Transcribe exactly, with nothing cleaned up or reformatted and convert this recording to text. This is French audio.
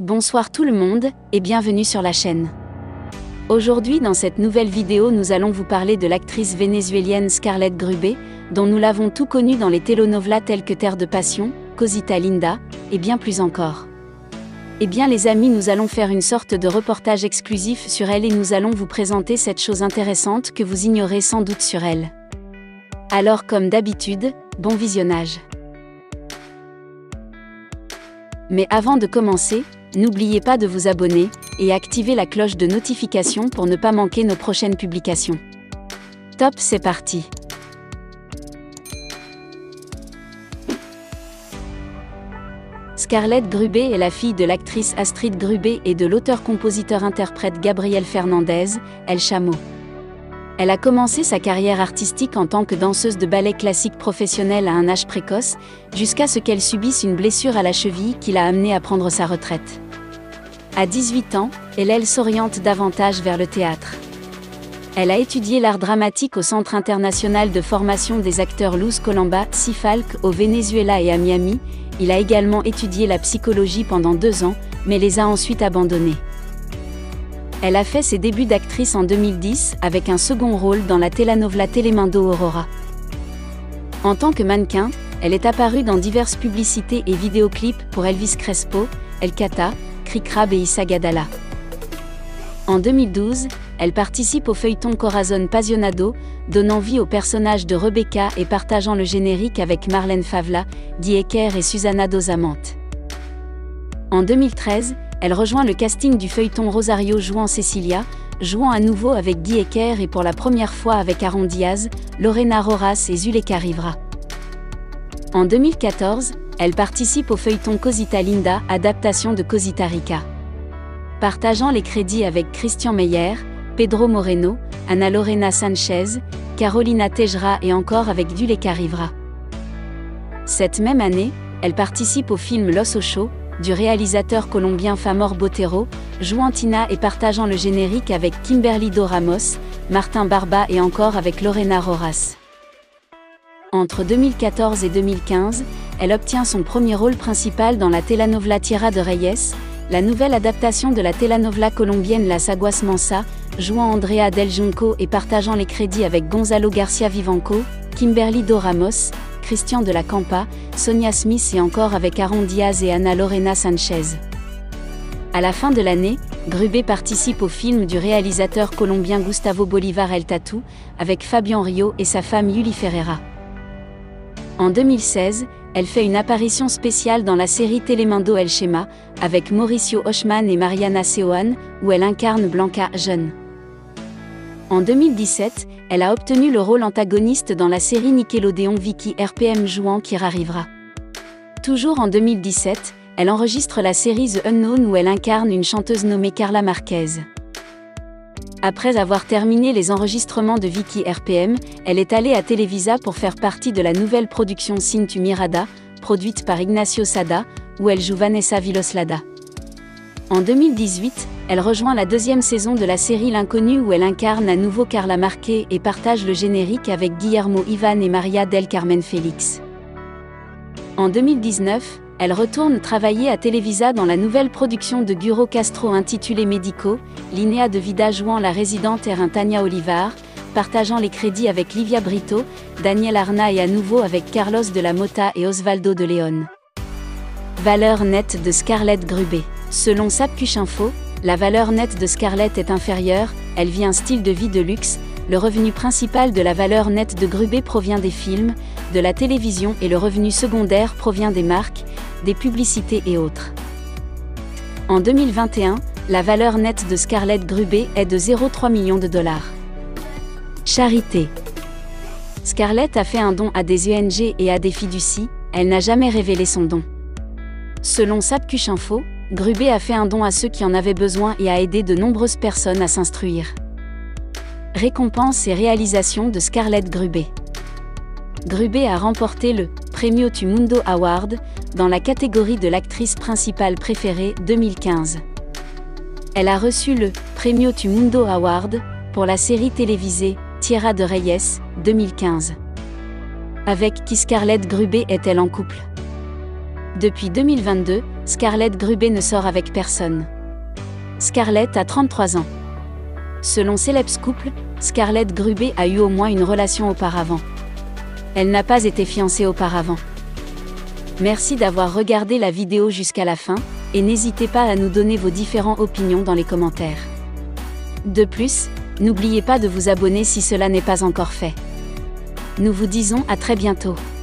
Bonsoir tout le monde, et bienvenue sur la chaîne. Aujourd'hui dans cette nouvelle vidéo nous allons vous parler de l'actrice vénézuélienne Scarlett Grubé, dont nous l'avons tout connue dans les telenovelas telles que Terre de Passion, Cosita Linda, et bien plus encore. Eh bien les amis, nous allons faire une sorte de reportage exclusif sur elle et nous allons vous présenter cette chose intéressante que vous ignorez sans doute sur elle. Alors comme d'habitude, bon visionnage. Mais avant de commencer, n'oubliez pas de vous abonner et activer la cloche de notification pour ne pas manquer nos prochaines publications. Top, c'est parti! Scarlett Grubé est la fille de l'actrice Astrid Grubé et de l'auteur-compositeur-interprète Gabriel Fernandez, El Chamo. Elle a commencé sa carrière artistique en tant que danseuse de ballet classique professionnelle à un âge précoce, jusqu'à ce qu'elle subisse une blessure à la cheville qui l'a amenée à prendre sa retraite. À dix-huit ans, elle, elle s'oriente davantage vers le théâtre. Elle a étudié l'art dramatique au Centre international de formation des acteurs Luz Colamba, CIFALC, au Venezuela et à Miami. Il a également étudié la psychologie pendant deux ans, mais les a ensuite abandonnés. Elle a fait ses débuts d'actrice en deux mille dix avec un second rôle dans la telenovela Telemundo Aurora. En tant que mannequin, elle est apparue dans diverses publicités et vidéoclips pour Elvis Crespo, El Cata, Cri Crab et Issa Gadala. En deux mille douze, elle participe au feuilleton Corazon Passionado, donnant vie au personnage de Rebecca et partageant le générique avec Marlène Favla, Die Ecker et Susana Dos Amantes. En deux mille treize, elle rejoint le casting du feuilleton Rosario jouant Cecilia, jouant à nouveau avec Die Ecker et pour la première fois avec Aaron Diaz, Lorena Rojas et Zuleyka Rivera. En deux mille quatorze, elle participe au feuilleton Cosita Linda, adaptation de Cosita Rica. Partageant les crédits avec Christian Meyer, Pedro Moreno, Ana Lorena Sanchez, Carolina Tejera et encore avec Zuleyka Rivera. Cette même année, elle participe au film Los Ocho, du réalisateur colombien Famor Botero, jouant Tina et partageant le générique avec Kimberly Do Ramos, Martin Barba et encore avec Lorena Rojas. Entre deux mille quatorze et deux mille quinze, elle obtient son premier rôle principal dans la telenovela Tierra de Reyes, la nouvelle adaptation de la telenovela colombienne Las Aguas Mansa, jouant Andrea Del Junco et partageant les crédits avec Gonzalo Garcia Vivanco, Kimberly Do Ramos, Christian de la Campa, Sonia Smith et encore avec Aaron Diaz et Ana Lorena Sanchez. À la fin de l'année, Grubé participe au film du réalisateur colombien Gustavo Bolívar El Tatu, avec Fabián Rio et sa femme Yuli Ferreira. En deux mille seize, elle fait une apparition spéciale dans la série Telemundo El Chema, avec Mauricio Ochman et Mariana Seoane, où elle incarne Blanca, jeune. En deux mille dix-sept, elle a obtenu le rôle antagoniste dans la série Nickelodeon Vicky R P M jouant Kira Rivera. Toujours en deux mille dix-sept, elle enregistre la série The Unknown où elle incarne une chanteuse nommée Carla Marquez. Après avoir terminé les enregistrements de Vicky R P M, elle est allée à Televisa pour faire partie de la nouvelle production Sin Tu Mirada, produite par Ignacio Sada, où elle joue Vanessa Villoslada. En deux mille dix-huit, elle rejoint la deuxième saison de la série L'Inconnu où elle incarne à nouveau Carla Marquez et partage le générique avec Guillermo Ivan et Maria del Carmen Félix. En deux mille dix-neuf, elle retourne travailler à Televisa dans la nouvelle production de Guro Castro intitulée Médico, Linéa de Vida jouant la résidente Erin Tania Olivar, partageant les crédits avec Livia Brito, Daniel Arna et à nouveau avec Carlos de la Mota et Osvaldo de León. Valeur nette de Scarlett Grubé. Selon Sapcuchinfo, la valeur nette de Scarlett est inférieure, elle vit un style de vie de luxe. Le revenu principal de la valeur nette de Grubé provient des films, de la télévision et le revenu secondaire provient des marques, des publicités et autres. En deux mille vingt et un, la valeur nette de Scarlett Grubé est de zéro virgule trois millions de dollars. Charité. Scarlett a fait un don à des O N G et à des fiducies, elle n'a jamais révélé son don. Selon Sapcuchinfo, Grubé a fait un don à ceux qui en avaient besoin et a aidé de nombreuses personnes à s'instruire. Récompenses et réalisations de Scarlett Grubé. Grubé a remporté le Premio Tu Mundo Award dans la catégorie de l'actrice principale préférée deux mille quinze. Elle a reçu le Premio Tu Mundo Award pour la série télévisée Tierra de Reyes deux mille quinze. Avec qui Scarlett Grubé est-elle en couple? Depuis deux mille vingt-deux, Scarlett Grubé ne sort avec personne. Scarlett a trente-trois ans. Selon Celebs Couple, Scarlett Grubé a eu au moins une relation auparavant. Elle n'a pas été fiancée auparavant. Merci d'avoir regardé la vidéo jusqu'à la fin, et n'hésitez pas à nous donner vos différentes opinions dans les commentaires. De plus, n'oubliez pas de vous abonner si cela n'est pas encore fait. Nous vous disons à très bientôt.